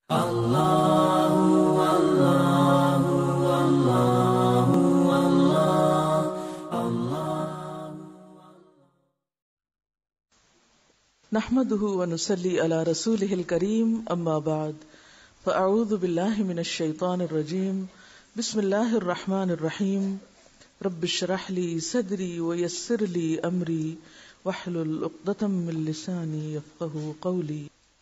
نحمده ونصلي على رسوله الكريم اما بعد فاعوذ بالله من الشيطان الرجيم بسم الله الرحمن الرحيم رب اشرح لي صدري ويسر لي امري واحلل عقدة من لساني يفقهوا قولي۔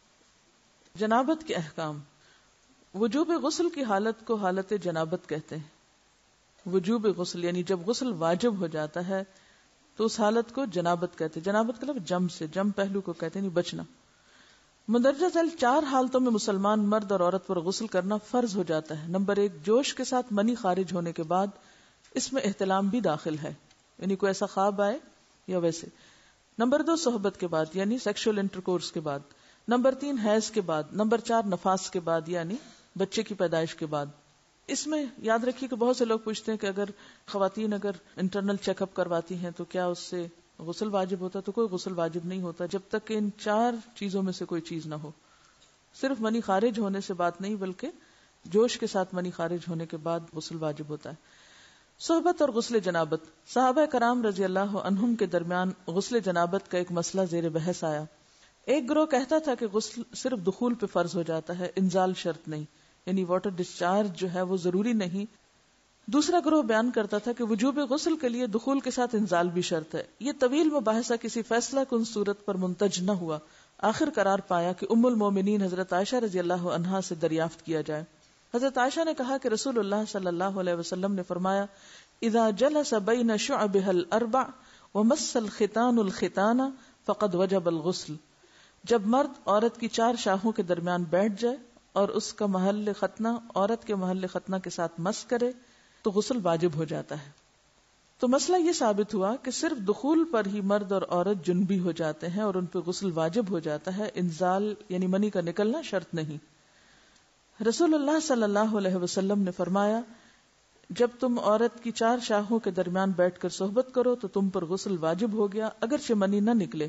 جنابت کے احکام۔ وجوب غسل کی حالت کو حالت جنابت کہتے ہیں۔ وجوب غسل یعنی جب غسل واجب ہو جاتا ہے تو اس حالت کو جنابت کہتے ہیں۔ جنابت کا لفظ جم سے، جم پہلو کو کہتے ہیں، بچنا۔ مندرجہ ذیل 4 حالتوں میں مسلمان مرد اور عورت پر غسل کرنا فرض ہو جاتا ہے۔ نمبر 1، جوش کے ساتھ منی خارج ہونے کے بعد، اس میں احتلام بھی داخل ہے، یعنی کوئی ایسا خواب آئے یا ویسے۔ نمبر 2، صحبت کے بعد یعنی سیکشول انٹرکورس کے بعد۔ نمبر 3، حیض کے بعد۔ نمبر 4، نفاس کے بعد یعنی بچے کی پیدائش کے بعد۔ اس میں یاد رکھیے کہ بہت سے لوگ پوچھتے ہیں کہ اگر خواتین انٹرنل چیک اپ کرواتی ہیں تو کیا اس سے غسل واجب ہوتا؟ تو کوئی غسل واجب نہیں ہوتا جب تک کہ ان 4 چیزوں میں سے کوئی چیز نہ ہو۔ صرف منی خارج ہونے سے بات نہیں، بلکہ جوش کے ساتھ منی خارج ہونے کے بعد غسل واجب ہوتا ہے۔ صحبت اور غسل جنابت۔ صحابہ کرام رضی اللہ عنہم کے درمیان غسل جنابت کا ایک مسئلہ زیر بحث آیا۔ ایک گروہ کہتا تھا کہ غسل صرف دخول پہ فرض ہو جاتا ہے، انزال شرط نہیں، یعنی واٹر ڈسچارج جو ہے وہ ضروری نہیں۔ دوسرا گروہ بیان کرتا تھا کہ وجوب غسل کے لیے دخول کے ساتھ انزال بھی شرط ہے۔ یہ طویل مباحثہ کسی فیصلہ کن صورت پر منتج نہ ہوا۔ آخر قرار پایا کہ ام المومنین حضرت عائشہ رضی اللہ عنہا سے دریافت کیا جائے۔ حضرت عائشہ نے کہا کہ رسول اللہ صلی اللہ علیہ وسلم نے فرمایا، اذا جلس بین شعبها الاربع ومس الختان الختان فقد وجب الغسل۔ جب مرد عورت کی 4 شاخوں کے درمیان بیٹھ جائے اور اس کا محل ختنہ عورت کے محل ختنہ کے ساتھ مس کرے تو غسل واجب ہو جاتا ہے۔ تو مسئلہ یہ ثابت ہوا کہ صرف دخول پر ہی مرد اور عورت جنبی ہو جاتے ہیں اور ان پہ غسل واجب ہو جاتا ہے، انزال یعنی منی کا نکلنا شرط نہیں۔ رسول اللہ صلی اللہ علیہ وسلم نے فرمایا، جب تم عورت کی 4 شاخوں کے درمیان بیٹھ کر صحبت کرو تو تم پر غسل واجب ہو گیا اگرچہ منی نہ نکلے۔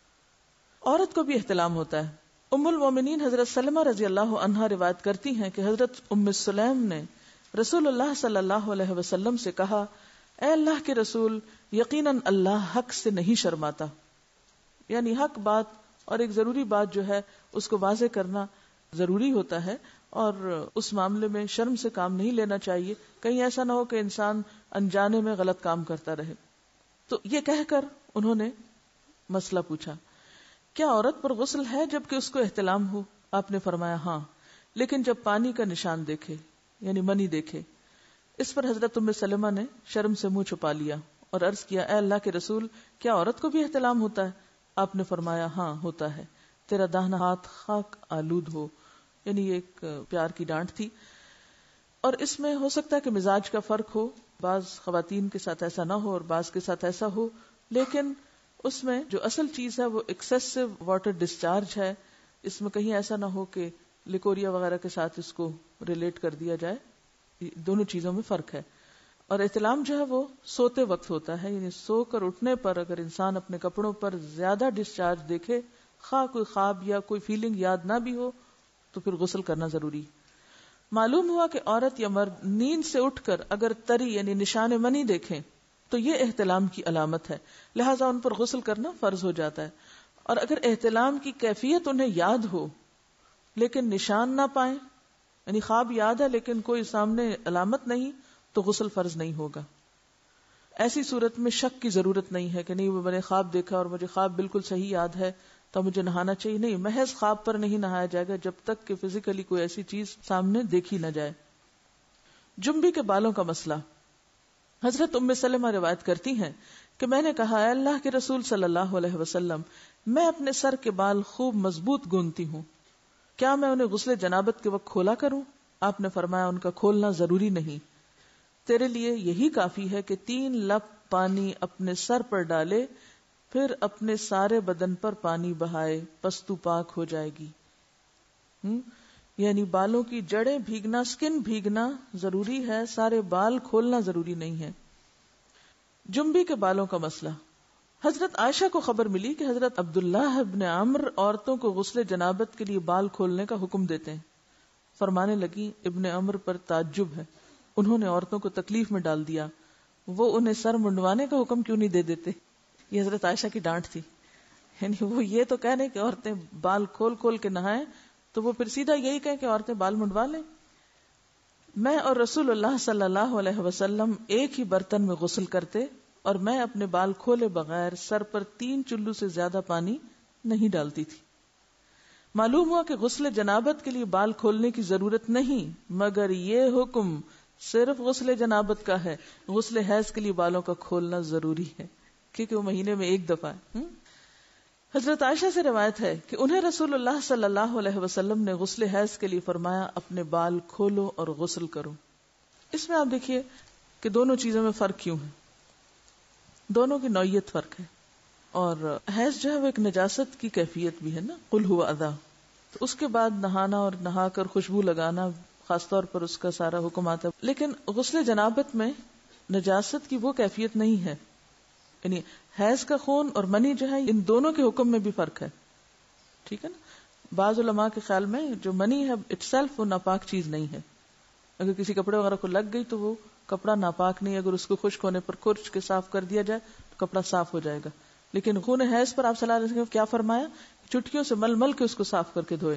عورت کو بھی احتلام ہوتا ہے۔ ام المومنین حضرت سلمہ رضی اللہ عنہا روایت کرتی ہیں کہ حضرت ام سلیم نے رسول اللہ صلی اللہ علیہ وسلم سے کہا، اے اللہ کے رسول، یقیناً اللہ حق سے نہیں شرماتا، یعنی حق بات اور ایک ضروری بات جو ہے اس کو واضح کرنا ضروری ہوتا ہے، اور اس معاملے میں شرم سے کام نہیں لینا چاہیے، کہیں ایسا نہ ہو کہ انسان انجانے میں غلط کام کرتا رہے۔ تو یہ کہہ کر انہوں نے مسئلہ پوچھا، کیا عورت پر غسل ہے جبکہ اس کو احتلام ہو؟ آپ نے فرمایا ہاں، لیکن جب پانی کا نشان دیکھے یعنی منی دیکھے۔ اس پر حضرت ام سلمہ نے شرم سے منہ چھپا لیا اور عرض کیا، اے اللہ کے رسول، کیا عورت کو بھی احتلام ہوتا ہے؟ آپ نے فرمایا ہاں ہوتا ہے، تیرا داہنا ہاتھ خاک آلود ہو، یعنی یہ ایک پیار کی ڈانٹ تھی۔ اور اس میں ہو سکتا ہے کہ مزاج کا فرق ہو، بعض خواتین کے ساتھ ایسا نہ ہو اور بعض کے ساتھ ایسا ہو، لیکن اس میں جو اصل چیز ہے وہ ایکسیسو واٹر ڈسچارج ہے۔ اس میں کہیں ایسا نہ ہو کہ لیکوریا وغیرہ کے ساتھ اس کو ریلیٹ کر دیا جائے، دونوں چیزوں میں فرق ہے۔ اور احتلام جو ہے وہ سوتے وقت ہوتا ہے، یعنی سو کر اٹھنے پر اگر انسان اپنے کپڑوں پر زیادہ ڈسچارج دیکھے، خواہ کوئی خواب یا کوئی فیلنگ یاد نہ بھی ہو، تو پھر غسل کرنا ضروری۔ معلوم ہوا کہ عورت یا مرد نیند سے اٹھ کر اگر تری یعنی نشان منی دیکھیں تو یہ احتلام کی علامت ہے، لہٰذا ان پر غسل کرنا فرض ہو جاتا ہے۔ اور اگر احتلام کی کیفیت انہیں یاد ہو لیکن نشان نہ پائیں، یعنی خواب یاد ہے لیکن کوئی سامنے علامت نہیں، تو غسل فرض نہیں ہوگا۔ ایسی صورت میں شک کی ضرورت نہیں ہے کہ نہیں میں نے خواب دیکھا اور مجھے خواب بالکل صحیح یاد ہے تو مجھے نہانا چاہیے، نہیں، محض خواب پر نہیں نہایا جائے گا جب تک کہ فزیکلی کوئی ایسی چیز سامنے دیکھی نہ جائے۔ جنبی کے بالوں کا مسئلہ۔ حضرت ام سلمہ روایت کرتی ہیں کہ میں نے کہا، اے اللہ کے رسول صلی اللہ علیہ وسلم، میں اپنے سر کے بال خوب مضبوط گوندتی ہوں، کیا میں انہیں غسل جنابت کے وقت کھولا کروں؟ آپ نے فرمایا، ان کا کھولنا ضروری نہیں، تیرے لیے یہی کافی ہے کہ 3 لپ پانی اپنے سر پر ڈالے، پھر اپنے سارے بدن پر پانی بہائے، پس تو پاک ہو جائے گی۔ یعنی بالوں کی جڑیں بھیگنا، سکن بھیگنا ضروری ہے، سارے بال کھولنا ضروری نہیں ہے۔ جنبی کے بالوں کا مسئلہ۔ حضرت عائشہ کو خبر ملی کہ حضرت عبداللہ ابن عمرو عورتوں کو غسل جنابت کے لیے بال کھولنے کا حکم دیتے ہیں۔ فرمانے لگی ابن عمر پر تعجب ہے، انہوں نے عورتوں کو تکلیف میں ڈال دیا، وہ انہیں سر منڈوانے کا حکم کیوں نہیں دے دیتے؟ یہ حضرت عائشہ کی ڈانٹ تھی، یعنی وہ یہ تو کہہ رہے کہ عورتیں بال کھول کھول کے نہائیں، تو وہ پھر سیدھا یہی کہیں کہ عورتیں بال منڈوا لیں۔ میں اور رسول اللہ صلی اللہ علیہ وسلم ایک ہی برتن میں غسل کرتے اور میں اپنے بال کھولے بغیر سر پر 3 چلو سے زیادہ پانی نہیں ڈالتی تھی۔ معلوم ہوا کہ غسل جنابت کے لیے بال کھولنے کی ضرورت نہیں، مگر یہ حکم صرف غسل جنابت کا ہے، غسل حیض کے لیے بالوں کا کھولنا ضروری ہے کیونکہ وہ مہینے میں ایک دفعہ ہے۔ حضرت عائشہ سے روایت ہے کہ انہیں رسول اللہ صلی اللہ علیہ وسلم نے غسل حیض کے لیے فرمایا اپنے بال کھولو اور غسل کرو۔ اس میں آپ دیکھیے کہ دونوں چیزوں میں فرق کیوں ہے، دونوں کی نوعیت فرق ہے، اور حیض جو ہے وہ ایک نجاست کی کیفیت بھی ہے نا، قل ہوا اذی، تو اس کے بعد نہانا اور نہا کر خوشبو لگانا خاص طور پر اس کا سارا حکم آتا ہے، لیکن غسل جنابت میں نجاست کی وہ کیفیت نہیں ہے، یعنی حیض کا خون اور منی جو ہے ان دونوں کے حکم میں بھی فرق ہے، ٹھیک ہے نا۔ بعض علماء کے خیال میں جو منی ہے اٹ سیلف وہ ناپاک چیز نہیں ہے، اگر کسی کپڑے وغیرہ کو لگ گئی تو وہ کپڑا ناپاک نہیں، اگر اس کو خشک ہونے پر کھرچ کے صاف کر دیا جائے تو کپڑا صاف ہو جائے گا، لیکن خون حیض پر آپ صلی اللہ علیہ وسلم کیا فرمایا، چٹکیوں سے مل مل کے اس کو صاف کر کے دھوئے،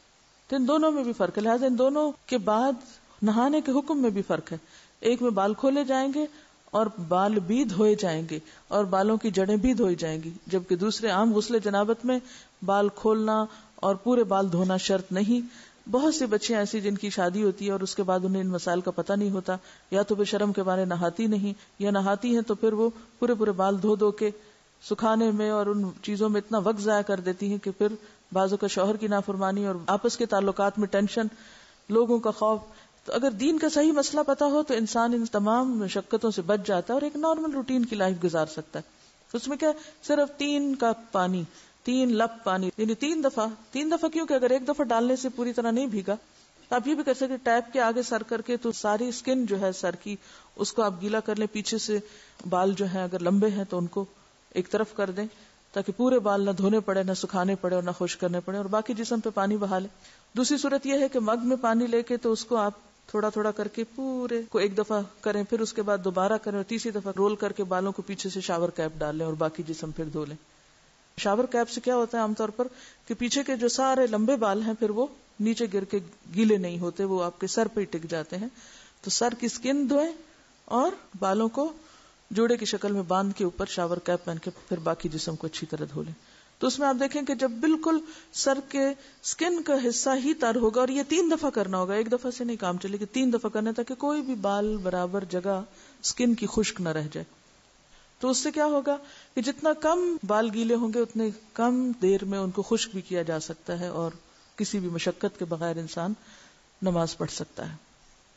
تو ان دونوں میں بھی فرق ہے، لہٰذا ان دونوں کے بعد نہانے کے حکم میں بھی فرق ہے، ایک میں بال کھولے جائیں گے اور بال بھی دھوئے جائیں گے اور بالوں کی جڑیں بھی دھوئی جائیں گی، جبکہ دوسرے عام غسل جنابت میں بال کھولنا اور پورے بال دھونا شرط نہیں۔ بہت سی بچیاں ایسی جن کی شادی ہوتی ہے اور اس کے بعد انہیں ان مسائل کا پتہ نہیں ہوتا، یا تو وہ شرم کے بارے نہاتی نہیں، یا نہاتی ہیں تو پھر وہ پورے بال دھو دھو کے سکھانے میں اور ان چیزوں میں اتنا وقت ضائع کر دیتی ہیں کہ پھر بعضوں کا شوہر کی نافرمانی اور آپس کے تعلقات میں ٹینشن، لوگوں کا خوف۔ تو اگر دین کا صحیح مسئلہ پتا ہو تو انسان ان تمام مشقتوں سے بچ جاتا ہے اور ایک نارمل روٹین کی لائف گزار سکتا ہے۔ اس میں کیا صرف 3 کپ پانی، 3 لپ پانی، یعنی 3 دفعہ کیوں کہ اگر ایک دفعہ ڈالنے سے پوری طرح نہیں بھیگا تو آپ یہ بھی کر سکتے ٹیپ کے آگے سر کر کے تو ساری اسکن جو ہے سر کی اس کو آپ گیلا کر لیں، پیچھے سے بال جو ہیں اگر لمبے ہیں تو ان کو ایک طرف کر دیں تاکہ پورے بال نہ دھونے پڑے، نہ سکھانے پڑے اور نہ خشک کرنے پڑے، اور باقی جسم پہ پانی بہا لیں۔ دوسری صورت یہ ہے کہ مگ میں پانی لے کے تو اس کو آپ تھوڑا تھوڑا کر کے پورے کو ایک دفعہ کریں، پھر اس کے بعد دوبارہ کریں اور تیسری دفعہ رول کر کے بالوں کو پیچھے سے شاور کیپ ڈال لیں اور باقی جسم پھر دھو لیں۔ شاور کیپ سے کیا ہوتا ہے عام طور پر کہ پیچھے کے جو سارے لمبے بال ہیں پھر وہ نیچے گر کے گیلے نہیں ہوتے، وہ آپ کے سر پہ ہی ٹک جاتے ہیں۔ تو سر کی سکن دھوئیں اور بالوں کو جوڑے کی شکل میں باندھ کے اوپر شاور کیپ پہن کے پھر باقی جسم کو اچھی طرح دھو لیں۔ تو اس میں آپ دیکھیں کہ جب بالکل سر کے سکن کا حصہ ہی تر ہوگا، اور یہ 3 دفعہ کرنا ہوگا، ایک دفعہ سے نہیں کام چلے گا، 3 دفعہ کرنا تاکہ کوئی بھی بال برابر جگہ سکن کی خشک نہ رہ جائے۔ تو اس سے کیا ہوگا کہ جتنا کم بال گیلے ہوں گے اتنے کم دیر میں ان کو خشک بھی کیا جا سکتا ہے اور کسی بھی مشقت کے بغیر انسان نماز پڑھ سکتا ہے۔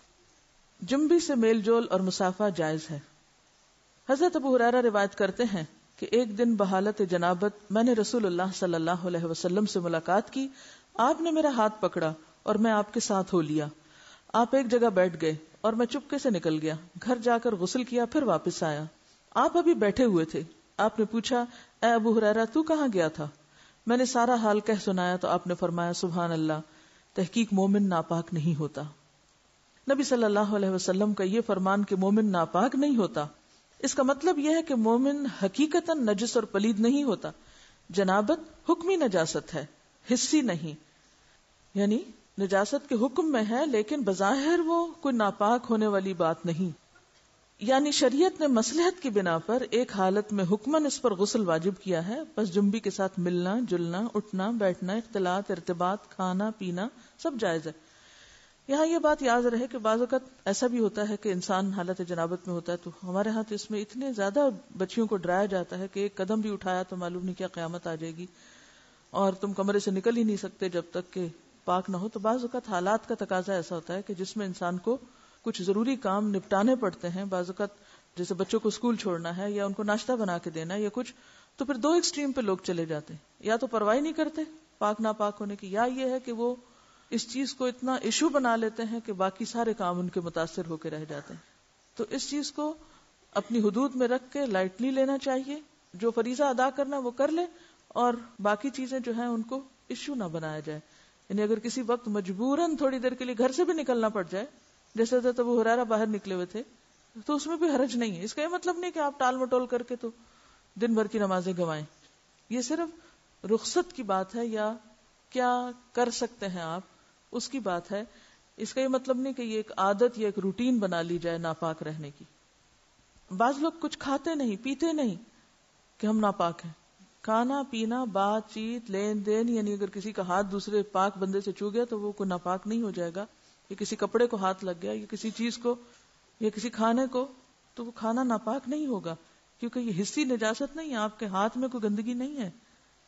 جنبی سے میل جول اور مسافہ جائز ہے۔ حضرت ابو ہریرہ روایت کرتے ہیں کہ ایک دن بحالت جنابت میں نے رسول اللہ صلی اللہ علیہ وسلم سے ملاقات کی، آپ نے میرا ہاتھ پکڑا اور میں آپ کے ساتھ ہو لیا، آپ ایک جگہ بیٹھ گئے اور میں چپکے سے نکل گیا، گھر جا کر غسل کیا، پھر واپس آیا، آپ ابھی بیٹھے ہوئے تھے، آپ نے پوچھا اے ابو ہریرہ تو کہاں گیا تھا؟ میں نے سارا حال کہہ سنایا تو آپ نے فرمایا سبحان اللہ، تحقیق مومن ناپاک نہیں ہوتا۔ نبی صلی اللہ علیہ وسلم کا یہ فرمان کہ مومن ناپاک نہیں ہوتا، اس کا مطلب یہ ہے کہ مومن حقیقتاً نجس اور پلید نہیں ہوتا۔ جنابت حکمی نجاست ہے، حسی نہیں، یعنی نجاست کے حکم میں ہے لیکن بظاہر وہ کوئی ناپاک ہونے والی بات نہیں، یعنی شریعت نے مصلحت کی بنا پر ایک حالت میں حکماً اس پر غسل واجب کیا ہے، بس جنبی کے ساتھ ملنا جلنا، اٹھنا بیٹھنا، اختلاط ارتباط، کھانا پینا سب جائز ہے۔ یہاں یہ بات یاد رہے کہ بعض اوقات ایسا بھی ہوتا ہے کہ انسان حالت جنابت میں ہوتا ہے، تو ہمارے ہاں تو اس میں اتنے زیادہ بچیوں کو ڈرایا جاتا ہے کہ ایک قدم بھی اٹھایا تو معلوم نہیں کیا قیامت آ جائے گی اور تم کمرے سے نکل ہی نہیں سکتے جب تک کہ پاک نہ ہو۔ تو بعض اوقات حالات کا تقاضا ایسا ہوتا ہے کہ جس میں انسان کو کچھ ضروری کام نپٹانے پڑتے ہیں، بعض اوقات جیسے بچوں کو اسکول چھوڑنا ہے یا ان کو ناشتہ بنا کے دینا یا کچھ، تو پھر 2 ایکسٹریم پہ لوگ چلے جاتے ہیں، یا تو پرواہ نہیں کرتے پاک ناپاک ہونے کی، یا یہ ہے کہ وہ اس چیز کو اتنا ایشو بنا لیتے ہیں کہ باقی سارے کام ان کے متاثر ہو کے رہ جاتے ہیں۔ تو اس چیز کو اپنی حدود میں رکھ کے لائٹلی لینا چاہیے، جو فریضہ ادا کرنا وہ کر لے اور باقی چیزیں جو ہیں ان کو ایشو نہ بنایا جائے۔ یعنی اگر کسی وقت مجبوراً تھوڑی دیر کے لیے گھر سے بھی نکلنا پڑ جائے، جیسے حضرت ابو ہریرہ باہر نکلے ہوئے تھے، تو اس میں بھی حرج نہیں ہے. اس کا یہ مطلب نہیں کہ آپ ٹال مٹول کر کے تو دن بھر کی نمازیں گنوائیں. یہ صرف رخصت کی بات ہے یا کیا کر سکتے ہیں آپ، اس کی بات ہے. اس کا یہ مطلب نہیں کہ یہ ایک عادت یا ایک روٹین بنا لی جائے ناپاک رہنے کی. بعض لوگ کچھ کھاتے نہیں پیتے نہیں کہ ہم ناپاک ہیں. کھانا پینا بات چیت لین دین، یعنی اگر کسی کا ہاتھ دوسرے پاک بندے سے چھو گیا تو وہ کوئی ناپاک نہیں ہو جائے گا. یا کسی کپڑے کو ہاتھ لگ گیا یا کسی چیز کو یا کسی کھانے کو، تو وہ کھانا ناپاک نہیں ہوگا، کیونکہ یہ حصی نجاست نہیں ہے. آپ کے ہاتھ میں کوئی گندگی نہیں ہے.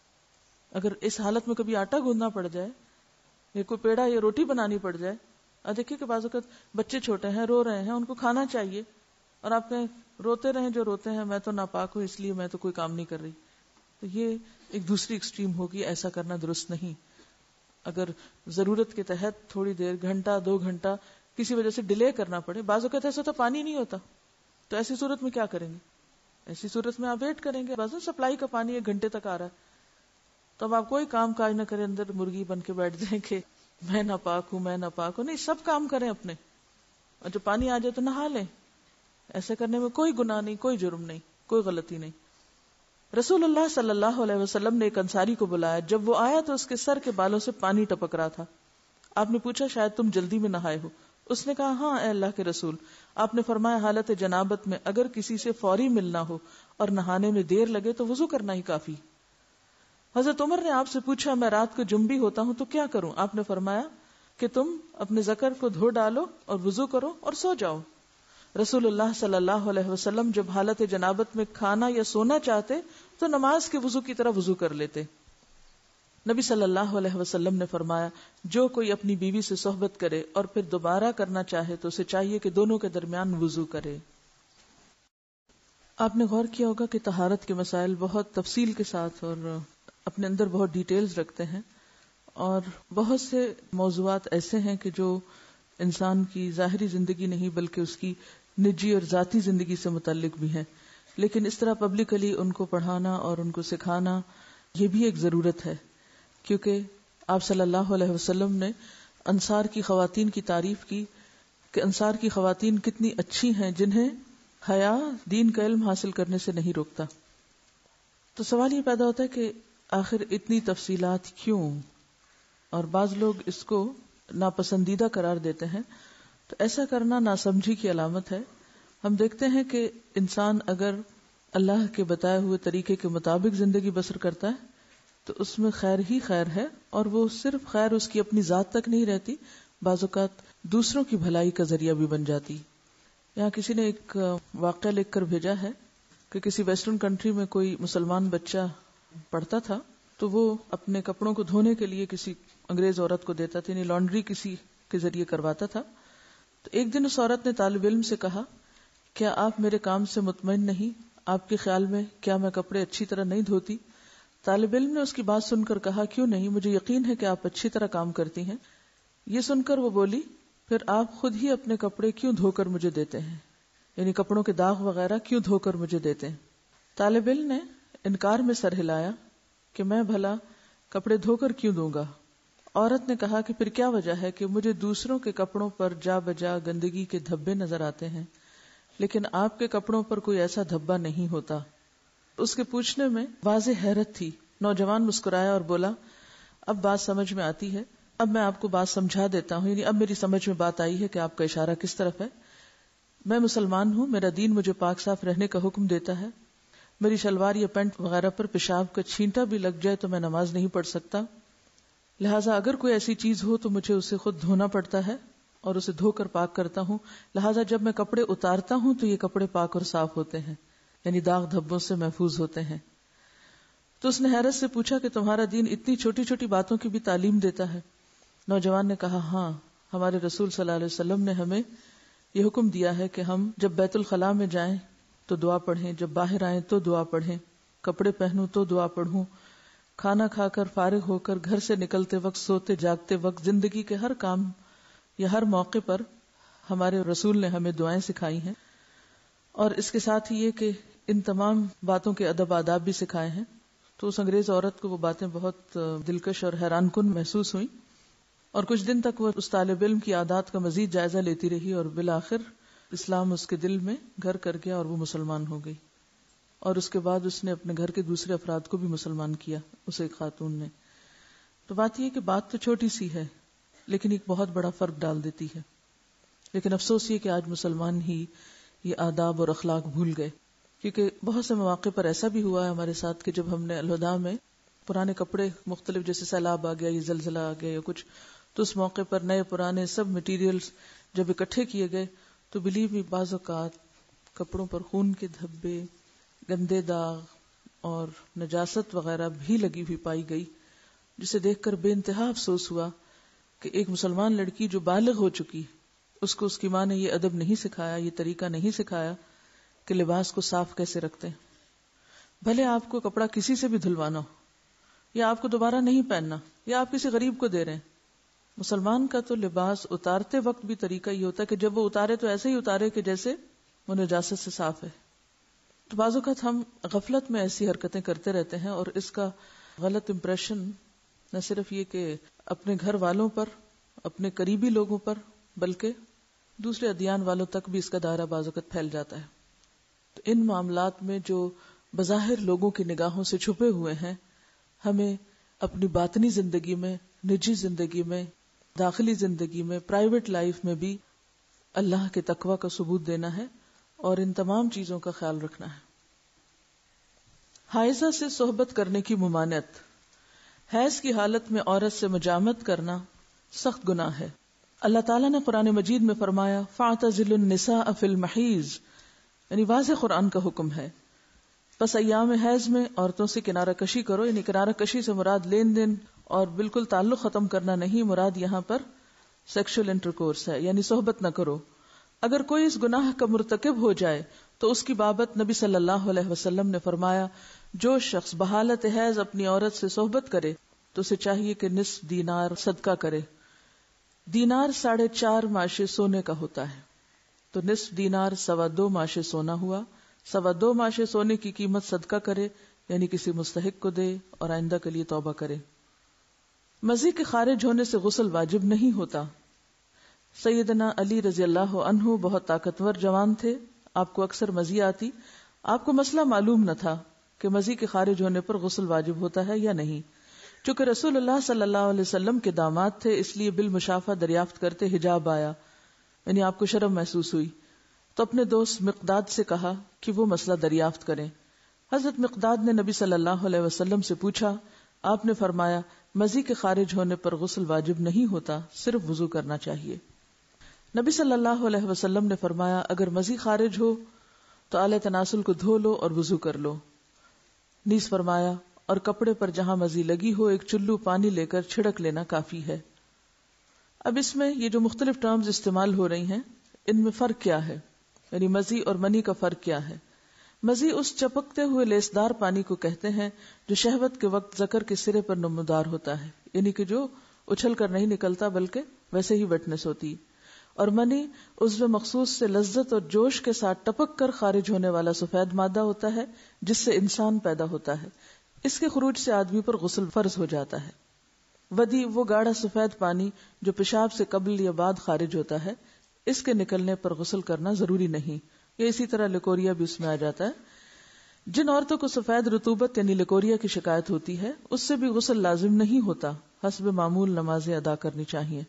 اگر اس حالت میں کبھی آٹا گوندنا پڑ جائے یا کوئی پیڑا یا روٹی بنانی پڑ جائے، دیکھیے کہ بعض اوقات بچے چھوٹے ہیں رو رہے ہیں، ان کو کھانا چاہیے، اور آپ کہیں روتے رہیں جو روتے ہیں، میں تو ناپاک ہوں اس لیے میں تو کوئی کام نہیں کر رہی. تو یہ ایک دوسری ایکسٹریم ہوگی، ایسا کرنا درست نہیں. اگر ضرورت کے تحت تھوڑی دیر، گھنٹہ 2 گھنٹہ کسی وجہ سے ڈیلے کرنا پڑے. بعض اوقات ایسا ہوتا پانی نہیں ہوتا، تو ایسی صورت میں کیا کریں گے؟ ایسی صورت میں آپ ویٹ کریں گے. بعض سپلائی کا پانی 1 گھنٹے تک آ رہا ہے، تو اب آپ کوئی کام کاج نہ کریں، اندر مرغی بن کے بیٹھ جائیں کہ میں ناپاک ہوں میں ناپاک ہوں. نہیں، سب کام کریں اپنے، اور جب پانی آ جائے تو نہا لیں. ایسا کرنے میں کوئی گناہ نہیں، کوئی جرم نہیں، کوئی غلطی نہیں. رسول اللہ صلی اللہ علیہ وسلم نے ایک انصاری کو بلایا. جب وہ آیا تو اس کے سر کے بالوں سے پانی ٹپک رہا تھا. آپ نے پوچھا شاید تم جلدی میں نہائے ہو. اس نے کہا ہاں اے اللہ کے رسول. آپ نے فرمایا حالت جنابت میں اگر کسی سے فوری ملنا ہو اور نہانے میں دیر لگے تو وضو کرنا ہی کافی. حضرت عمر نے آپ سے پوچھا میں رات کو جنبی ہوتا ہوں تو کیا کروں؟ آپ نے فرمایا کہ تم اپنے ذکر کو دھو ڈالو اور وضو کرو اور سو جاؤ. رسول اللہ صلی اللہ علیہ وسلم جب حالت جنابت میں کھانا یا سونا چاہتے تو نماز کے وضو کی طرح وضو کر لیتے. نبی صلی اللہ علیہ وسلم نے فرمایا جو کوئی اپنی بیوی سے صحبت کرے اور پھر دوبارہ کرنا چاہے تو اسے چاہیے کہ دونوں کے درمیان وضو کرے. آپ نے غور کیا ہوگا کہ طہارت کے مسائل بہت تفصیل کے ساتھ اور اپنے اندر بہت ڈیٹیلز رکھتے ہیں، اور بہت سے موضوعات ایسے ہیں کہ جو انسان کی ظاہری زندگی نہیں بلکہ اس کی نجی اور ذاتی زندگی سے متعلق بھی ہیں. لیکن اس طرح پبلکلی ان کو پڑھانا اور ان کو سکھانا یہ بھی ایک ضرورت ہے، کیونکہ آپ صلی اللہ علیہ وسلم نے انصار کی خواتین کی تعریف کی کہ انصار کی خواتین کتنی اچھی ہیں جنہیں حیا دین کا علم حاصل کرنے سے نہیں روکتا. تو سوال یہ پیدا ہوتا ہے کہ آخر اتنی تفصیلات کیوں؟ اور بعض لوگ اس کو ناپسندیدہ قرار دیتے ہیں. تو ایسا کرنا ناسمجھی کی علامت ہے. ہم دیکھتے ہیں کہ انسان اگر اللہ کے بتائے ہوئے طریقے کے مطابق زندگی بسر کرتا ہے تو اس میں خیر ہی خیر ہے، اور وہ صرف خیر اس کی اپنی ذات تک نہیں رہتی، بعض اوقات دوسروں کی بھلائی کا ذریعہ بھی بن جاتی. یہاں کسی نے ایک واقعہ لکھ کر بھیجا ہے کہ کسی ویسٹرن کنٹری میں کوئی مسلمان بچہ پڑھتا تھا تو وہ اپنے کپڑوں کو دھونے کے لیے کسی انگریز عورت کو دیتا تھا، یعنی لانڈری کسی کے ذریعے کرواتا تھا. تو ایک دن اس عورت نے طالب علم سے کہا کیا آپ میرے کام سے مطمئن نہیں؟ آپ کے خیال میں کیا میں کپڑے اچھی طرح نہیں دھوتی؟ طالب علم نے اس کی بات سن کر کہا کیوں نہیں، مجھے یقین ہے کہ آپ اچھی طرح کام کرتی ہیں. یہ سن کر وہ بولی پھر آپ خود ہی اپنے کپڑے کیوں دھو کر مجھے دیتے ہیں، یعنی کپڑوں کے داغ وغیرہ کیوں دھو کر مجھے دیتے ہیں؟ طالب علم نے انکار میں سر ہلایا کہ میں بھلا کپڑے دھو کر کیوں دوں گا. عورت نے کہا کہ پھر کیا وجہ ہے کہ مجھے دوسروں کے کپڑوں پر جا بجا گندگی کے دھبے نظر آتے ہیں لیکن آپ کے کپڑوں پر کوئی ایسا دھبا نہیں ہوتا. اس کے پوچھنے میں واضح حیرت تھی. نوجوان مسکرایا اور بولا اب بات سمجھ میں آتی ہے، اب میں آپ کو بات سمجھا دیتا ہوں، یعنی اب میری سمجھ میں بات آئی ہے کہ آپ کا اشارہ کس طرف ہے. میں مسلمان ہوں، میرا دین مجھے پاک صاف رہنے کا حکم دیتا ہے. میری شلوار یا پینٹ وغیرہ پر پیشاب کا چھینٹا بھی لگ جائے تو میں نماز نہیں پڑھ سکتا، لہٰذا اگر کوئی ایسی چیز ہو تو مجھے اسے خود دھونا پڑتا ہے اور اسے دھو کر پاک کرتا ہوں، لہٰذا جب میں کپڑے اتارتا ہوں تو یہ کپڑے پاک اور صاف ہوتے ہیں، یعنی داغ دھبوں سے محفوظ ہوتے ہیں. تو اس نے حیرت سے پوچھا کہ تمہارا دین اتنی چھوٹی چھوٹی باتوں کی بھی تعلیم دیتا ہے؟ نوجوان نے کہا ہاں، ہمارے رسول صلی اللہ علیہ وسلم نے ہمیں یہ حکم دیا ہے کہ ہم جب بیت الخلاء میں جائیں تو دعا پڑھیں، جب باہر آئیں تو دعا پڑھیں، کپڑے پہنوں تو دعا پڑھوں، کھانا کھا کر فارغ ہو کر گھر سے نکلتے وقت، سوتے جاگتے وقت، زندگی کے ہر کام یا ہر موقع پر ہمارے رسول نے ہمیں دعائیں سکھائی ہیں. اور اس کے ساتھ ہی یہ کہ ان تمام باتوں کے ادب آداب بھی سکھائے ہیں. تو اس انگریز عورت کو وہ باتیں بہت دلکش اور حیران کن محسوس ہوئیں. اور کچھ دن تک وہ اس طالب علم کی عادات کا مزید جائزہ لیتی رہی اور بالآخر اسلام اس کے دل میں گھر کر گیا اور وہ مسلمان ہو گئی. اور اس کے بعد اس نے اپنے گھر کے دوسرے افراد کو بھی مسلمان کیا, اسے ایک خاتون نے. تو بات یہ ہے کہ بات تو چھوٹی سی ہے لیکن ایک بہت بڑا فرق ڈال دیتی ہے. لیکن افسوس یہ کہ آج مسلمان ہی یہ آداب اور اخلاق بھول گئے, کیونکہ بہت سے مواقع پر ایسا بھی ہوا ہے ہمارے ساتھ کہ جب ہم نے الہدا میں پرانے کپڑے مختلف, جیسے سیلاب آ گیا, یہ زلزلہ آ گیا یا کچھ, تو اس موقع پر نئے پرانے سب مٹیریلز جب اکٹھے کیے گئے تو بلیو بھی بعض اوقات کپڑوں پر خون کے دھبے, گندے داغ اور نجاست وغیرہ بھی لگی ہوئی پائی گئی, جسے دیکھ کر بے انتہا افسوس ہوا کہ ایک مسلمان لڑکی جو بالغ ہو چکی, اس کو اس کی ماں نے یہ ادب نہیں سکھایا, یہ طریقہ نہیں سکھایا کہ لباس کو صاف کیسے رکھتے ہیں. بھلے آپ کو کپڑا کسی سے بھی دھلوانا ہو, یا آپ کو دوبارہ نہیں پہننا, یا آپ کسی غریب کو دے رہے ہیں, مسلمان کا تو لباس اتارتے وقت بھی طریقہ یہ ہوتا ہے کہ جب وہ اتارے تو ایسے ہی اتارے کہ جیسے وہ نجاست سے صاف ہے. تو بعض اوقات ہم غفلت میں ایسی حرکتیں کرتے رہتے ہیں اور اس کا غلط امپریشن نہ صرف یہ کہ اپنے گھر والوں پر, اپنے قریبی لوگوں پر, بلکہ دوسرے ادیان والوں تک بھی اس کا دائرہ بعض اوقات پھیل جاتا ہے. تو ان معاملات میں جو بظاہر لوگوں کی نگاہوں سے چھپے ہوئے ہیں, ہمیں اپنی باطنی زندگی میں, نجی زندگی میں, داخلی زندگی میں, پرائیویٹ لائف میں بھی اللہ کے تقوی کا ثبوت دینا ہے اور ان تمام چیزوں کا خیال رکھنا ہے. حائضہ سے صحبت کرنے کی ممانعت. حیض کی حالت میں عورت سے مجامت کرنا سخت گناہ ہے. اللہ تعالیٰ نے قرآن مجید میں فرمایا فَاعْتَزِلُوا النِّسَاءَ فِي الْمَحِيضِ, یعنی واضح قرآن کا حکم ہے. پس ایام حیض میں عورتوں سے کنارہ کشی کرو, یعنی کنارہ کشی سے مراد لین دین اور بالکل تعلق ختم کرنا نہیں, مراد یہاں پر سیکشل انٹرکورس ہے, یعنی صحبت نہ کرو. اگر کوئی اس گناہ کا مرتکب ہو جائے تو اس کی بابت نبی صلی اللہ علیہ وسلم نے فرمایا جو شخص بحالت حیض اپنی عورت سے صحبت کرے تو اسے چاہیے کہ نصف دینار صدقہ کرے. دینار 4.5 ماشے سونے کا ہوتا ہے, تو نصف دینار 2.25 ماشے سونا ہوا. 2.25 ماشے سونے کی قیمت صدقہ کرے, یعنی کسی مستحق کو دے اور آئندہ کے لیے توبہ کرے. مزی کے خارج ہونے سے غسل واجب نہیں ہوتا. سیدنا علی رضی اللہ عنہ بہت طاقتور جوان تھے, آپ کو اکثر مزی آتی. آپ کو مسئلہ معلوم نہ تھا کہ مزی کے خارج ہونے پر غسل واجب ہوتا ہے یا نہیں. چونکہ رسول اللہ صلی اللہ علیہ وسلم کے داماد تھے, اس لیے بالمشافہ دریافت کرتے حجاب آیا, یعنی آپ کو شرم محسوس ہوئی. تو اپنے دوست مقداد سے کہا کہ وہ مسئلہ دریافت کریں. حضرت مقداد نے نبی صلی اللہ علیہ وسلم سے پوچھا. آپ نے فرمایا مزی کے خارج ہونے پر غسل واجب نہیں ہوتا, صرف وضو کرنا چاہیے. نبی صلی اللہ علیہ وسلم نے فرمایا اگر مزی خارج ہو تو آلہ تناسل کو دھو لو اور وضو کر لو. نیز فرمایا اور کپڑے پر جہاں مزی لگی ہو ایک چلو پانی لے کر چھڑک لینا کافی ہے. اب اس میں یہ جو مختلف ٹرمز استعمال ہو رہی ہیں ان میں فرق کیا ہے, یعنی مزی اور منی کا فرق کیا ہے. مزی اس چپکتے ہوئے لیسدار پانی کو کہتے ہیں جو شہوت کے وقت ذکر کے سرے پر نمودار ہوتا ہے, یعنی کہ جو اچھل کر نہیں نکلتا بلکہ ویسے ہی ویٹنس ہوتی. اور منی عضو مخصوص سے لذت اور جوش کے ساتھ ٹپک کر خارج ہونے والا سفید مادہ ہوتا ہے جس سے انسان پیدا ہوتا ہے. اس کے خروج سے آدمی پر غسل فرض ہو جاتا ہے. ودی وہ گاڑھا سفید پانی جو پیشاب سے قبل یا بعد خارج ہوتا ہے, اس کے نکلنے پر غسل کرنا ضروری نہیں. یا اسی طرح لیکوریا بھی اس میں آ جاتا ہے. جن عورتوں کو سفید رطوبت یعنی لیکوریا کی شکایت ہوتی ہے اس سے بھی غسل لازم نہیں ہوتا, حسب معمول نمازیں ادا کرنی چاہیے.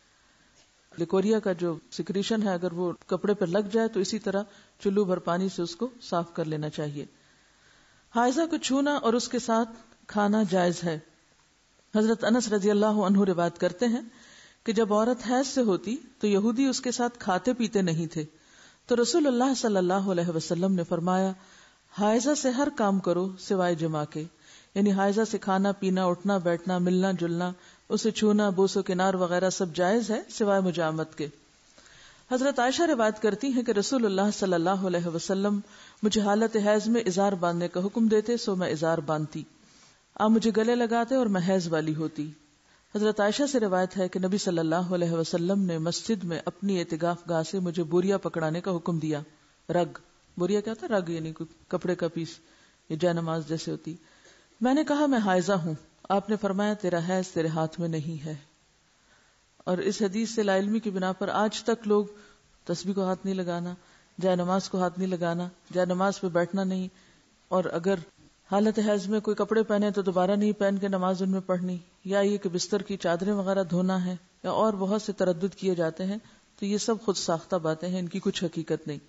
لیکوریا کا جو سیکریشن ہے اگر وہ کپڑے پر لگ جائے تو اسی طرح چلو بھر پانی سے اس کو صاف کر لینا چاہیے. حائضہ کو چھونا اور اس کے ساتھ کھانا جائز ہے. حضرت انس رضی اللہ عنہ روایت کرتے ہیں کہ جب عورت حیض سے ہوتی تو یہودی اس کے ساتھ کھاتے پیتے نہیں تھے, تو رسول اللہ صلی اللہ علیہ وسلم نے فرمایا حائضہ سے ہر کام کرو سوائے جماع کے, یعنی حائضہ سے کھانا پینا, اٹھنا بیٹھنا, ملنا جلنا, اسے چھونا, بوس و کنار وغیرہ سب جائز ہے سوائے مجامت کے. حضرت عائشہ روایت کرتی ہیں کہ رسول اللہ صلی اللہ علیہ وسلم مجھے حالت حیض میں ازار باندھنے کا حکم دیتے سو میں ازار باندھتی. آپ مجھے گلے لگاتے اور میں حیض والی ہوتی. حضرت عائشہ سے روایت ہے کہ نبی صلی اللہ علیہ وسلم نے مسجد میں اپنی اعتکاف گاہ سے مجھے بوریا پکڑانے کا حکم دیا. رگ, بوریا کیا ہوتا ہے؟ رگ یعنی کپڑے کا پیس, یہ جے نماز جیسے ہوتی. میں نے کہا میں حائضہ ہوں. آپ نے فرمایا تیرا حیض تیرے ہاتھ میں نہیں ہے. اور اس حدیث سے لا علمی کی بنا پر آج تک لوگ تسبیح کو ہاتھ نہیں لگانا، جائے نماز کو ہاتھ نہیں لگانا، جائے نماز پہ بیٹھنا نہیں، اور اگر حالت حیض میں کوئی کپڑے پہنے تو دوبارہ نہیں پہن کے نماز ان میں پڑھنی، یا یہ کہ بستر کی چادریں وغیرہ دھونا ہے، یا اور بہت سے تردد کیے جاتے ہیں، تو یہ سب خود ساختہ باتیں ہیں، ان کی کچھ حقیقت نہیں۔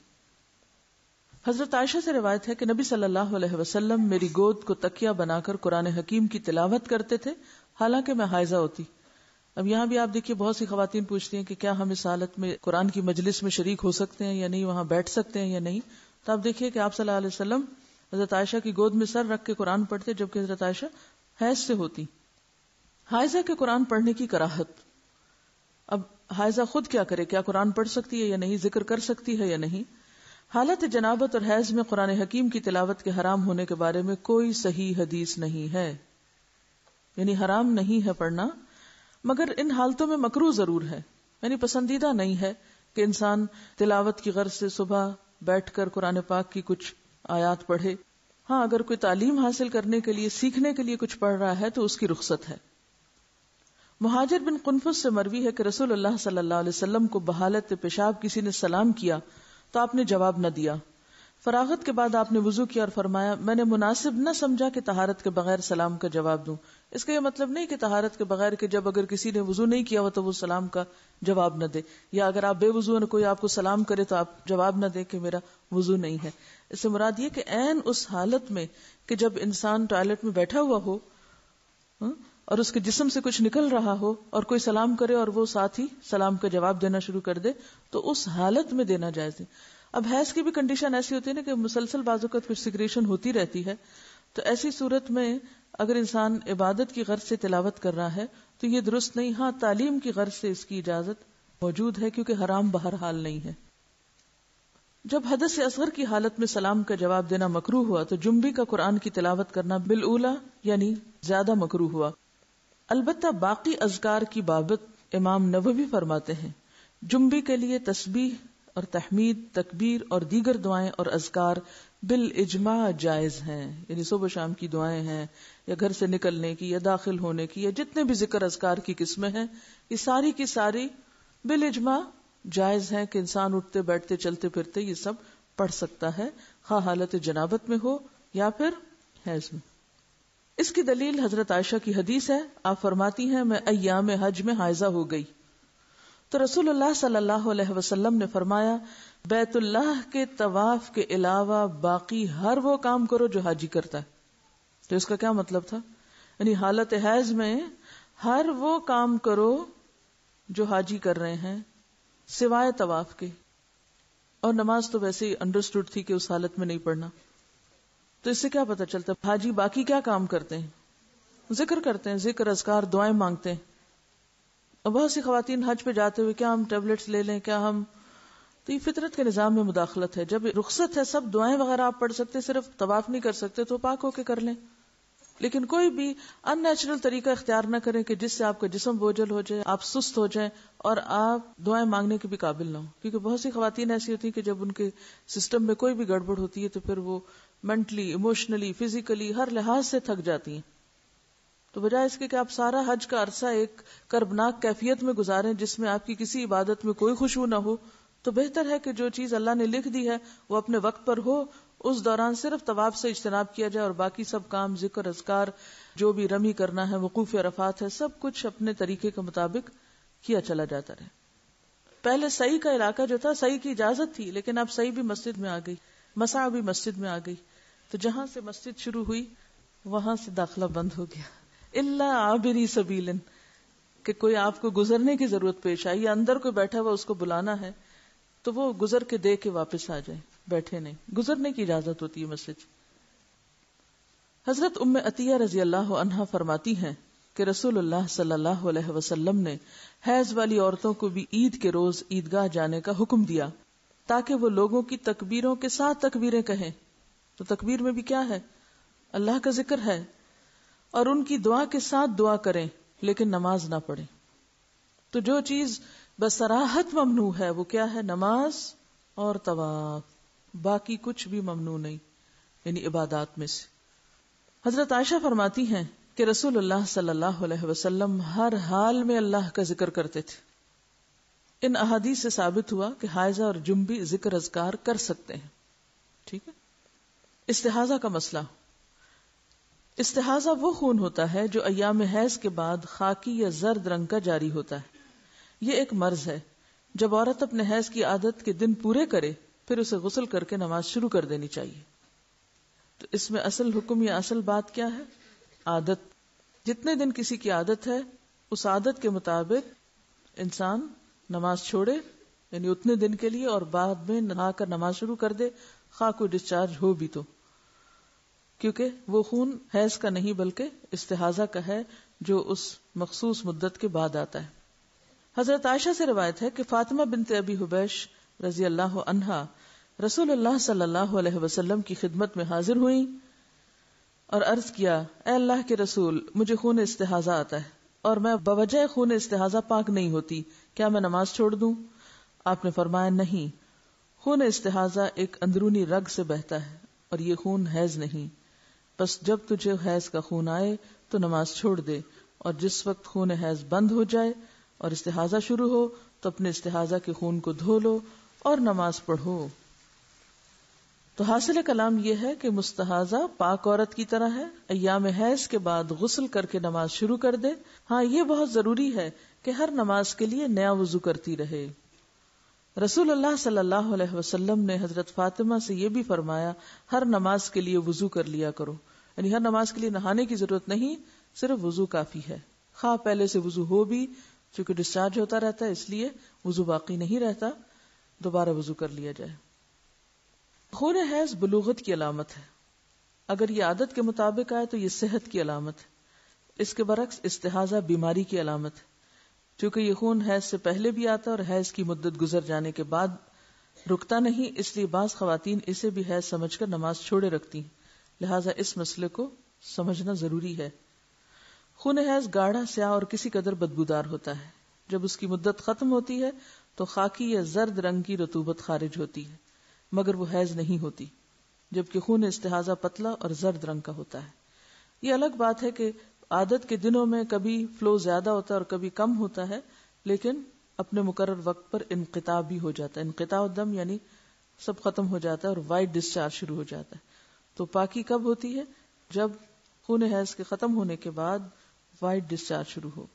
حضرت عائشہ سے روایت ہے کہ نبی صلی اللہ علیہ وسلم میری گود کو تکیہ بنا کر قرآن حکیم کی تلاوت کرتے تھے حالانکہ میں حائضہ ہوتی۔ اب یہاں بھی آپ دیکھیے بہت سی خواتین پوچھتی ہیں کہ کیا ہم اس حالت میں قرآن کی مجلس میں شریک ہو سکتے ہیں یا نہیں، وہاں بیٹھ سکتے ہیں یا نہیں؟ تو آپ دیکھیے کہ آپ صلی اللہ علیہ وسلم حضرت عائشہ کی گود میں سر رکھ کے قرآن پڑھتے، جبکہ حضرت عائشہ حیض سے ہوتی۔ حائضہ کے قرآن پڑھنے کی کراہت۔ اب حائضہ خود کیا کرے؟ کیا قرآن پڑھ سکتی ہے یا نہیں؟ ذکر کر سکتی ہے یا نہیں؟ حالت جنابت اور حیض میں قرآن حکیم کی تلاوت کے حرام ہونے کے بارے میں کوئی صحیح حدیث نہیں ہے، یعنی حرام نہیں ہے پڑھنا، مگر ان حالتوں میں مکروہ ضرور ہے، یعنی پسندیدہ نہیں ہے کہ انسان تلاوت کی غرض سے صبح بیٹھ کر قرآن پاک کی کچھ آیات پڑھے۔ ہاں، اگر کوئی تعلیم حاصل کرنے کے لیے، سیکھنے کے لیے کچھ پڑھ رہا ہے تو اس کی رخصت ہے۔ مہاجر بن قنفس سے مروی ہے کہ رسول اللہ صلی اللہ علیہ وسلم کو بحالت پیشاب کسی نے سلام کیا تو آپ نے جواب نہ دیا۔ فراغت کے بعد آپ نے وضو کیا اور فرمایا میں نے مناسب نہ سمجھا کہ طہارت کے بغیر سلام کا جواب دوں۔ اس کا یہ مطلب نہیں کہ طہارت کے بغیر کہ جب اگر کسی نے وضو نہیں کیا ہو تو وہ سلام کا جواب نہ دے، یا اگر آپ بے وضو ہیں کوئی آپ کو سلام کرے تو آپ جواب نہ دے کہ میرا وضو نہیں ہے۔ اس سے مراد یہ کہ عین اس حالت میں کہ جب انسان ٹوائلٹ میں بیٹھا ہوا ہو اور اس کے جسم سے کچھ نکل رہا ہو اور کوئی سلام کرے اور وہ ساتھ ہی سلام کا جواب دینا شروع کر دے تو اس حالت میں دینا جائز ہے۔ اب حیض کی بھی کنڈیشن ایسی ہوتی ہے نا کہ مسلسل بعض اوقات کچھ سیکریشن ہوتی رہتی ہے، تو ایسی صورت میں اگر انسان عبادت کی غرض سے تلاوت کر رہا ہے تو یہ درست نہیں۔ ہاں، تعلیم کی غرض سے اس کی اجازت موجود ہے کیونکہ حرام بہرحال نہیں ہے۔ جب حدث اصغر کی حالت میں سلام کا جواب دینا مکروہ ہوا تو جنبی کا قرآن کی تلاوت کرنا بالاولی یعنی زیادہ مکروہ ہوا۔ البتہ باقی اذکار کی بابت امام نووی فرماتے ہیں جنبی کے لیے تسبیح اور تحمید، تکبیر اور دیگر دعائیں اور اذکار بالاجماع جائز ہیں، یعنی صبح شام کی دعائیں ہیں یا گھر سے نکلنے کی یا داخل ہونے کی یا جتنے بھی ذکر اذکار کی قسمیں ہیں، یہ ساری کی ساری بالاجماع جائز ہیں کہ انسان اٹھتے بیٹھتے چلتے پھرتے یہ سب پڑھ سکتا ہے، خواہ حالت جنابت میں ہو یا پھر حیض میں۔ اس کی دلیل حضرت عائشہ کی حدیث ہے، آپ فرماتی ہیں میں ایام حج میں حائضہ ہو گئی تو رسول اللہ صلی اللہ علیہ وسلم نے فرمایا بیت اللہ کے طواف کے علاوہ باقی ہر وہ کام کرو جو حاجی کرتا ہے۔ تو اس کا کیا مطلب تھا؟ یعنی حالت حیض میں ہر وہ کام کرو جو حاجی کر رہے ہیں سوائے طواف کے، اور نماز تو ویسے ہی انڈرسٹوڈ تھی کہ اس حالت میں نہیں پڑھنا۔ تو اس سے کیا پتہ چلتا ہے حاجی باقی کیا کام کرتے ہیں؟ ذکر کرتے ہیں، ذکر اذکار دعائیں مانگتے ہیں۔ اور بہت سی خواتین حج پہ جاتے ہوئے کیا ہم ٹیبلٹس لے لیں، کیا ہم، تو یہ فطرت کے نظام میں مداخلت ہے۔ جب رخصت ہے، سب دعائیں وغیرہ آپ پڑھ سکتے، صرف طواف نہیں کر سکتے تو پاک ہو کے کر لیں، لیکن کوئی بھی ان نیچرل طریقہ اختیار نہ کریں کہ جس سے آپ کا جسم بوجھل ہو جائے، آپ سست ہو جائیں اور آپ دعائیں مانگنے کے بھی قابل نہ ہوں۔ کیونکہ بہت سی خواتین ایسی ہوتی ہیں کہ جب ان کے سسٹم میں کوئی بھی گڑبڑ ہوتی ہے تو پھر وہ مینٹلی، ایموشنلی، فزیکلی ہر لحاظ سے تھک جاتی ہیں۔ تو بجائے اس کے کہ آپ سارا حج کا عرصہ ایک کربناک کیفیت میں گزاریں جس میں آپ کی کسی عبادت میں کوئی خشوع نہ ہو، تو بہتر ہے کہ جو چیز اللہ نے لکھ دی ہے وہ اپنے وقت پر ہو، اس دوران صرف طواف سے اجتناب کیا جائے اور باقی سب کام، ذکر اذکار، جو بھی رمی کرنا ہے، وقوف عرفات ہے، سب کچھ اپنے طریقے کے مطابق کیا چلا جاتا رہے۔ پہلے سعی کا علاقہ جو تھا، سعی کی اجازت تھی، لیکن اب سعی بھی مسجد میں آ گئی، مسعی بھی مسجد میں آ گئی، تو جہاں سے مسجد شروع ہوئی وہاں سے داخلہ بند ہو گیا۔ الا عابری سبیل، کہ کوئی آپ کو گزرنے کی ضرورت پیش آئی یا اندر کوئی بیٹھا ہوا اس کو بلانا ہے تو وہ گزر کے دے کے واپس آ جائے، بیٹھے نہیں، گزرنے کی اجازت ہوتی ہے مسجد۔ حضرت ام عطیہ رضی اللہ عنہا فرماتی ہیں کہ رسول اللہ صلی اللہ علیہ وسلم نے حیض والی عورتوں کو بھی عید کے روز عیدگاہ جانے کا حکم دیا تاکہ وہ لوگوں کی تکبیروں کے ساتھ تکبیریں کہیں۔ تو تکبیر میں بھی کیا ہے؟ اللہ کا ذکر ہے، اور ان کی دعا کے ساتھ دعا کریں لیکن نماز نہ پڑھیں۔ تو جو چیز بصراحت ممنوع ہے وہ کیا ہے؟ نماز اور طواف، باقی کچھ بھی ممنوع نہیں، یعنی عبادات میں سے۔ حضرت عائشہ فرماتی ہیں کہ رسول اللہ صلی اللہ علیہ وسلم ہر حال میں اللہ کا ذکر کرتے تھے، ان احادیث سے ثابت ہوا کہ حائضہ اور جنبی ذکر اذکار کر سکتے ہیں. ٹھیک ہے. استحاضہ کا مسئلہ. استحاضہ وہ خون ہوتا ہے جو ایام حیض کے بعد خاکی یا زرد رنگ کا جاری ہوتا ہے. یہ ایک مرض ہے. جب عورت اپنے حیض کی عادت کے دن پورے کرے پھر اسے غسل کر کے نماز شروع کر دینی چاہیے. تو اس میں اصل حکم یا اصل بات کیا ہے؟ عادت. جتنے دن کسی کی عادت ہے اس عادت کے مطابق انسان نماز چھوڑے، یعنی اتنے دن کے لیے، اور بعد میں نہا کر نماز شروع کر دے، خواہ کوئی ڈسچارج ہو بھی تو، کیونکہ وہ خون حیض کا نہیں بلکہ استحاضہ کا ہے جو اس مخصوص مدت کے بعد آتا ہے. حضرت عائشہ سے روایت ہے کہ فاطمہ بنت ابی حبیش رضی اللہ عنہا رسول اللہ صلی اللہ علیہ وسلم کی خدمت میں حاضر ہوئیں اور عرض کیا، اے اللہ کے رسول، مجھے خون استحاضہ آتا ہے اور میں بوجہ خون استحاضہ پاک نہیں ہوتی، کیا میں نماز چھوڑ دوں؟ آپ نے فرمایا، نہیں، خون استحاضہ ایک اندرونی رگ سے بہتا ہے اور یہ خون حیض نہیں. بس جب تجھے حیض کا خون آئے تو نماز چھوڑ دے، اور جس وقت خون حیض بند ہو جائے اور استحاضہ شروع ہو تو اپنے استحاضہ کے خون کو دھو لو اور نماز پڑھو. تو حاصل کلام یہ ہے کہ مستحاضہ پاک عورت کی طرح ہے، ایام حیض کے بعد غسل کر کے نماز شروع کر دے. ہاں، یہ بہت ضروری ہے کہ ہر نماز کے لیے نیا وضو کرتی رہے. رسول اللہ صلی اللہ علیہ وسلم نے حضرت فاطمہ سے یہ بھی فرمایا، ہر نماز کے لیے وضو کر لیا کرو. یعنی ہر نماز کے لیے نہانے کی ضرورت نہیں، صرف وضو کافی ہے. خواہ پہلے سے وضو ہو بھی، چونکہ ڈسچارج ہوتا رہتا ہے اس لیے وضو باقی نہیں رہتا، دوبارہ وضو کر لیا جائے. خون حیض بلوغت کی علامت ہے. اگر یہ عادت کے مطابق آئے تو یہ صحت کی علامت ہے. اس کے برعکس استحاضہ بیماری کی علامت ہے. چونکہ یہ خون حیض سے پہلے بھی آتا ہے اور حیض کی مدت گزر جانے کے بعد رکتا نہیں، اس لیے بعض خواتین اسے بھی حیض سمجھ کر نماز چھوڑے رکھتی ہیں. لہٰذا اس مسئلے کو سمجھنا ضروری ہے. خون حیض گاڑھا، سیاہ اور کسی قدر بدبودار ہوتا ہے. جب اس کی مدت ختم ہوتی ہے تو خاکی یا زرد رنگ کی رطوبت خارج ہوتی ہے، مگر وہ حیض نہیں ہوتی. جبکہ خون استحاضہ پتلا اور زرد رنگ کا ہوتا ہے. یہ الگ بات ہے کہ عادت کے دنوں میں کبھی فلو زیادہ ہوتا ہے اور کبھی کم ہوتا ہے، لیکن اپنے مقرر وقت پر انقطاع بھی ہو جاتا ہے. انقطاع الدم یعنی سب ختم ہو جاتا ہے اور وائٹ ڈسچارج شروع ہو جاتا ہے. تو پاکی کب ہوتی ہے؟ جب خون حیض کے ختم ہونے کے بعد وائٹ ڈسچارج شروع ہو.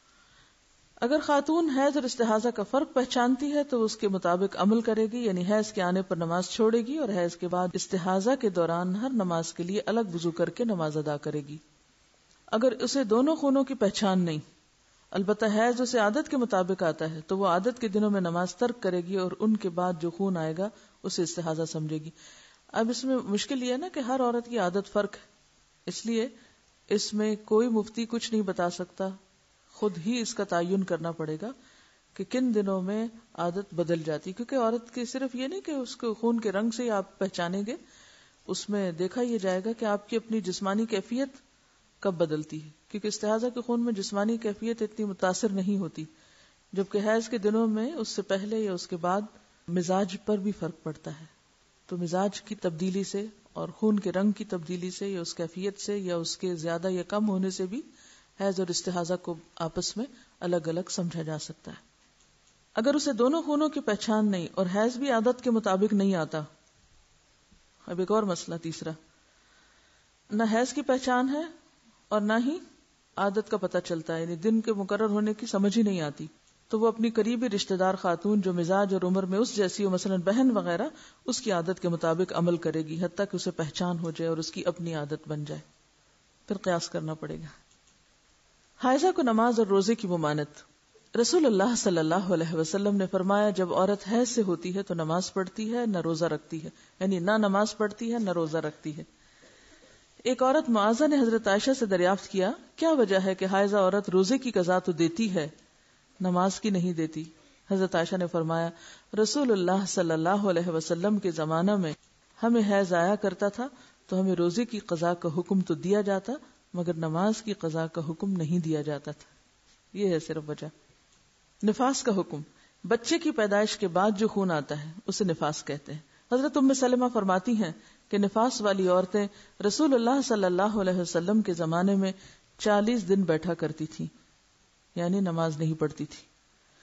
اگر خاتون حیض اور استحاضہ کا فرق پہچانتی ہے تو اس کے مطابق عمل کرے گی، یعنی حیض کے آنے پر نماز چھوڑے گی اور حیض کے بعد استحاضہ کے دوران ہر نماز کے لیے الگ وضو کر کے نماز ادا کرے گی. اگر اسے دونوں خونوں کی پہچان نہیں، البتہ حیض اسے عادت کے مطابق آتا ہے، تو وہ عادت کے دنوں میں نماز ترک کرے گی اور ان کے بعد جو خون آئے گا اسے استحاضہ سمجھے گی. اب اس میں مشکل یہ ہے نا کہ ہر عورت کی عادت فرق ہے، اس لیے اس میں کوئی مفتی کچھ نہیں بتا سکتا، خود ہی اس کا تعین کرنا پڑے گا کہ کن دنوں میں عادت بدل جاتی. کیونکہ عورت کی صرف یہ نہیں کہ اس کو خون کے رنگ سے ہی آپ پہچانیں گے، اس میں دیکھا یہ جائے گا کہ آپ کی اپنی جسمانی کیفیت کب بدلتی ہے. کیونکہ استحاضہ کے خون میں جسمانی کیفیت اتنی متاثر نہیں ہوتی، جبکہ حیض کے دنوں میں اس سے پہلے یا اس کے بعد مزاج پر بھی فرق پڑتا ہے. تو مزاج کی تبدیلی سے اور خون کے رنگ کی تبدیلی سے یا اس کیفیت سے یا اس کے زیادہ یا کم ہونے سے بھی حیض اور استحاضہ کو آپس میں الگ الگ سمجھا جا سکتا ہے. اگر اسے دونوں خونوں کی پہچان نہیں اور حیض بھی عادت کے مطابق نہیں آتا. اب ایک اور مسئلہ تیسرا، نہ حیض کی پہچان ہے اور نہ ہی عادت کا پتہ چلتا ہے، یعنی دن کے مقرر ہونے کی سمجھ ہی نہیں آتی، تو وہ اپنی قریبی رشتہ دار خاتون جو مزاج اور عمر میں اس جیسی ہو، مثلا بہن وغیرہ، اس کی عادت کے مطابق عمل کرے گی حتیٰ کہ اسے پہچان ہو جائے اور اس کی اپنی عادت بن جائے. پھر قیاس کرنا پڑے گا. حائضہ کو نماز اور روزے کی ممانعت. رسول اللہ صلی اللہ علیہ وسلم نے فرمایا، جب عورت حیض سے ہوتی ہے تو نماز پڑھتی ہے نہ روزہ رکھتی ہے، یعنی نہ نماز پڑھتی ہے نہ روزہ رکھتی ہے. ایک عورت معاذہ نے حضرت عائشہ سے دریافت کیا، کیا وجہ ہے کہ حائضہ عورت روزے کی قضا تو دیتی ہے نماز کی نہیں دیتی؟ حضرت عائشہ نے فرمایا، رسول اللہ صلی اللہ علیہ وسلم کے زمانہ میں ہمیں حیض آیا کرتا تھا تو ہمیں روزے کی قضا کا حکم تو دیا جاتا مگر نماز کی قضا کا حکم نہیں دیا جاتا تھا. یہ ہے صرف وجہ. نفاس کا حکم. بچے کی پیدائش کے بعد جو خون آتا ہے اسے نفاس کہتے ہیں. حضرت ام سلمہ فرماتی ہیں کہ نفاس والی عورتیں رسول اللہ صلی اللہ علیہ وسلم کے زمانے میں 40 دن بیٹھا کرتی تھی، یعنی نماز نہیں پڑھتی تھی.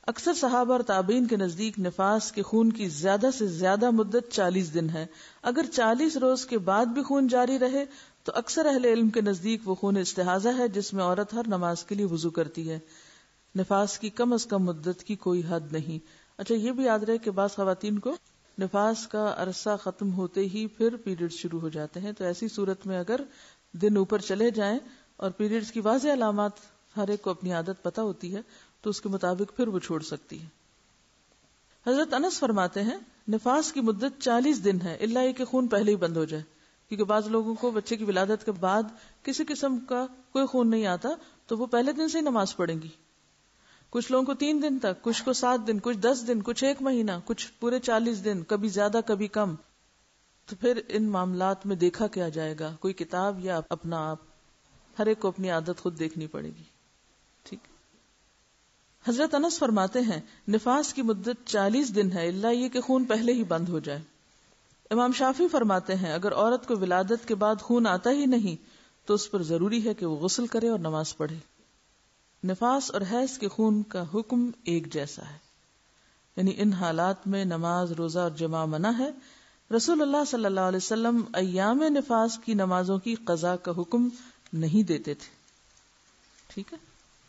اکثر صحابہ اور تابعین کے نزدیک نفاس کے خون کی زیادہ سے زیادہ مدت 40 دن ہے. اگر 40 روز کے بعد بھی خون جاری رہے تو اکثر اہل علم کے نزدیک وہ خون استحاضہ ہے جس میں عورت ہر نماز کے لیے وضو کرتی ہے. نفاس کی کم از کم مدت کی کوئی حد نہیں. اچھا یہ بھی یاد رہے کہ بعض خواتین کو نفاس کا عرصہ ختم ہوتے ہی پھر پیریڈ شروع ہو جاتے ہیں، تو ایسی صورت میں اگر دن اوپر چلے جائیں اور پیریڈز کی واضح علامات ہر ایک کو اپنی عادت پتہ ہوتی ہے تو اس کے مطابق پھر وہ چھوڑ سکتی ہے. حضرت انس فرماتے ہیں نفاس کی مدت 40 دن ہے الا یہ کہ خون پہلے ہی بند ہو جائے، کیونکہ بعض لوگوں کو بچے کی ولادت کے بعد کسی قسم کا کوئی خون نہیں آتا تو وہ پہلے دن سے ہی نماز پڑھیں گی. کچھ لوگوں کو 3 دن تک، کچھ کو 7 دن، کچھ 10 دن، کچھ 1 مہینہ، کچھ پورے 40 دن، کبھی زیادہ کبھی کم. تو پھر ان معاملات میں دیکھا کیا جائے گا؟ کوئی کتاب یا اپنا آپ؟ ہر ایک کو اپنی عادت خود دیکھنی پڑے گی. ٹھیک. حضرت انس فرماتے ہیں نفاس کی مدت 40 دن ہے الا یہ کہ خون پہلے ہی بند ہو جائے. امام شافعی فرماتے ہیں اگر عورت کو ولادت کے بعد خون آتا ہی نہیں تو اس پر ضروری ہے کہ وہ غسل کرے اور نماز پڑھے. نفاس اور حیض کے خون کا حکم ایک جیسا ہے، یعنی ان حالات میں نماز، روزہ اور جماع منع ہے. رسول اللہ صلی اللہ علیہ وسلم ایام نفاس کی نمازوں کی قضاء کا حکم نہیں دیتے تھے. ٹھیک ہے.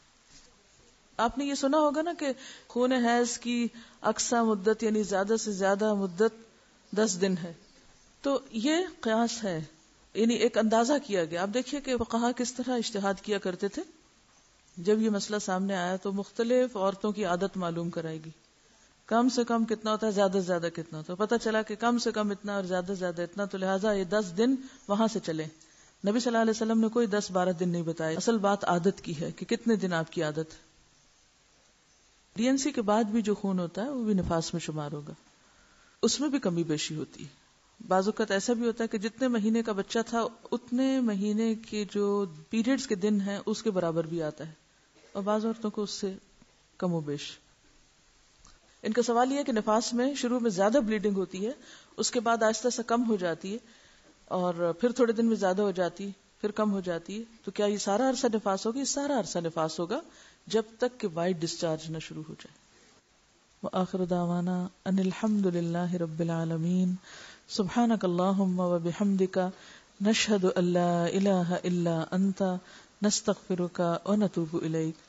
آپ نے یہ سنا ہوگا نا کہ خون حیض کی اقصی مدت یعنی زیادہ سے زیادہ مدت 10 دن ہے. تو یہ قیاس ہے، یعنی ایک اندازہ کیا گیا. آپ دیکھیے کہ فقہا کس طرح اجتہاد کیا کرتے تھے. جب یہ مسئلہ سامنے آیا تو مختلف عورتوں کی عادت معلوم کرائے گی. کم سے کم کتنا ہوتا ہے، زیادہ سے زیادہ کتنا ہوتا ہے. پتہ چلا کہ کم سے کم اتنا اور زیادہ سے زیادہ اتنا، تو لہٰذا یہ 10 دن وہاں سے چلے. نبی صلی اللہ علیہ وسلم نے کوئی 10-12 دن نہیں بتائے. اصل بات عادت کی ہے کہ کتنے دن آپ کی عادت ہے. ڈی این سی کے بعد بھی جو خون ہوتا ہے وہ بھی نفاس میں شمار ہوگا. اس میں بھی کمی بیشی ہوتی ہے. بعض اوقات ایسا بھی ہوتا ہے کہ جتنے مہینے کا بچہ تھا اتنے مہینے کے جو پیریڈز کے دن ہیں اس کے برابر بھی آتا ہے، اور بعض عورتوں کو اس سے کم و بیش. ان کا سوال یہ ہے کہ نفاس میں شروع میں زیادہ بلیڈنگ ہوتی ہے، اس کے بعد آہستہ سے کم ہو جاتی ہے، اور پھر تھوڑے دن میں زیادہ ہو جاتی ہے، پھر کم ہو جاتی ہے. تو کیا یہ سارا عرصہ نفاس ہوگا؟ یہ سارا عرصہ نفاس ہوگا جب تک کہ وائٹ ڈسچارج نہ شروع ہو جائے. وآخر دعوانا ان الحمد للہ رب العالمین. سبحانک اللہم وبحمدک نشہد ان لا الہ الا انت نستغفرک ونتوب الیک.